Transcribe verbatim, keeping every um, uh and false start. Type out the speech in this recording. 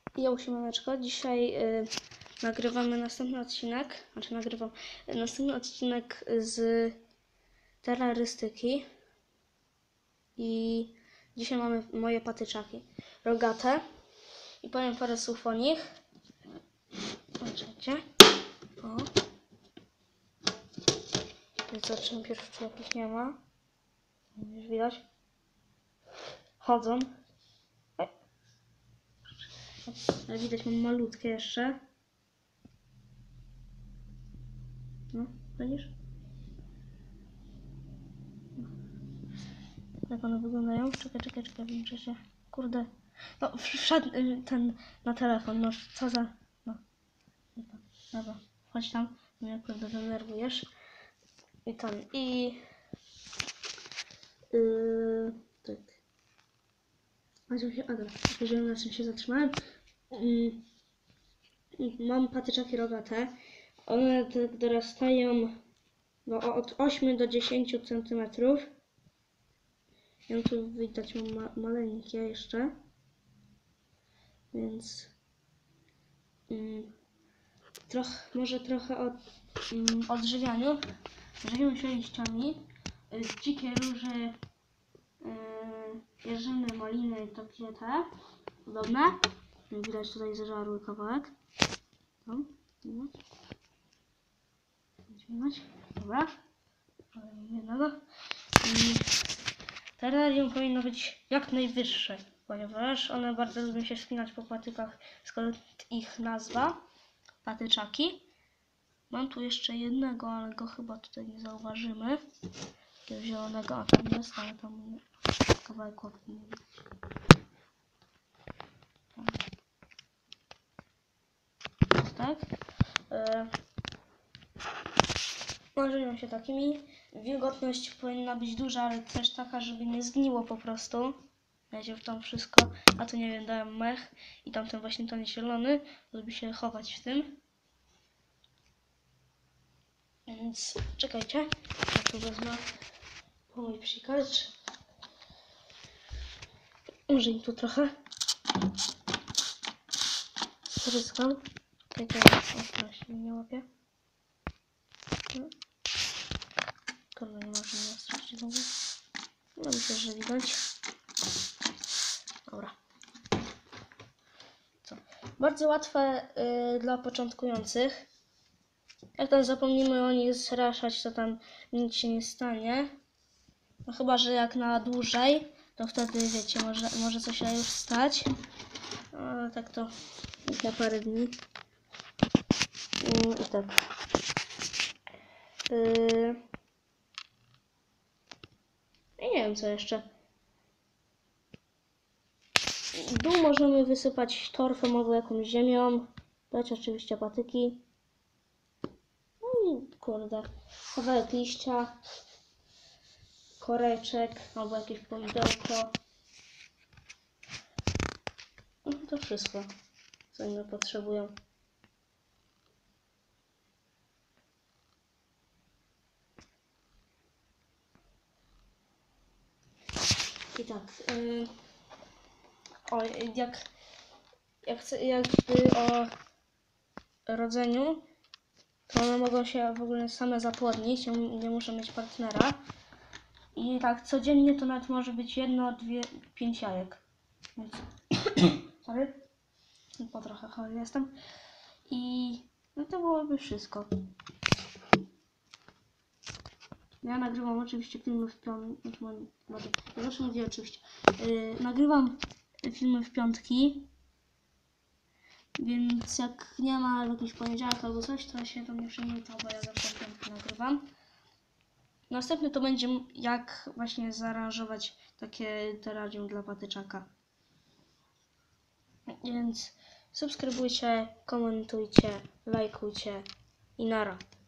Ja siemaneczko, dzisiaj y, nagrywamy następny odcinek, znaczy nagrywam y, następny odcinek z terrorystyki i dzisiaj mamy moje patyczaki rogate i powiem parę słów o nich. Zobaczcie. O. Więc zobaczymy pierwszy, czy jakich nie ma. Już widać. Chodzą. Ale widać, mam malutkie jeszcze. No, widzisz? Jak one wyglądają? Czekaj, czekaj, czekaj, muszę się... Kurde. No, wszedł ten na telefon, no co za... No. Dobra, chodź tam, mnie naprawdę denerwujesz. I ten, i... Yy, tak. A dobra, jeżeli na czym się zatrzymałem. Yy, mam patyczaki rogate. One tak dorastają no, od ośmiu do dziesięciu centymetrów. Ja tu widać mam ma maleńkie jeszcze. Więc mm, troch, może trochę o mm, odżywianiu. Żywią się liściami. Y, dzikie róże, y, jeżyny, maliny, takie te podobne. Widać tutaj zeżarły kawałek. Tam, widać. Widać. Dobra. Jednego. I terrarium powinno być jak najwyższe, ponieważ one bardzo lubią się wspinać po patykach, skąd ich nazwa, patyczaki. Mam tu jeszcze jednego, ale go chyba tutaj nie zauważymy. Takiego zielonego, a tam jest, ale tam kawałek łapki nie widać. Tak. E Żyją się takimi. Wilgotność powinna być duża, ale też taka, żeby nie zgniło po prostu. Wiecie, w tam wszystko. A tu nie wiem, dałem mech i tamten właśnie ten zielony, żeby się chować w tym. Więc czekajcie. Ja tu wezmę po mój psikacz. Użyj tu trochę. Pryskam. Czekajcie, o, się nie łapie. Kurde, nie można mnie ostrość znowu. No myślę, że widać. Dobra. Co? Bardzo łatwe y, dla początkujących. Jak tam zapomnimy o nich zraszać, to tam nic się nie stanie. No chyba, że jak na dłużej, to wtedy wiecie, może, może coś się już stać. Ale tak to na parę dni. I, i tak. Yy... I nie wiem co jeszcze. W dół możemy wysypać torfem albo jakąś ziemią. Dać oczywiście patyki. No i kurde. Kawałek liścia. Koreczek albo jakieś pomidełko. No to wszystko, co one potrzebują. I tak. Yy... O, jak, jak chcę, jakby o rodzeniu, to one mogą się w ogóle same zapłodnić, nie muszą mieć partnera. I tak codziennie to nawet może być jedno, dwie, pięć jajek. Więc sorry, po trochę chory jestem. I no to byłoby wszystko. Ja nagrywam oczywiście filmy w piątki. Ja zawsze mówię oczywiście. Yy, nagrywam filmy w piątki. Więc jak nie ma jakiś poniedziałek albo coś, to się do mnie przyjmie, to bo ja zawsze w piątki nagrywam. Następny to będzie jak właśnie zaaranżować takie terrarium dla patyczaka. Więc subskrybujcie, komentujcie, lajkujcie i nara.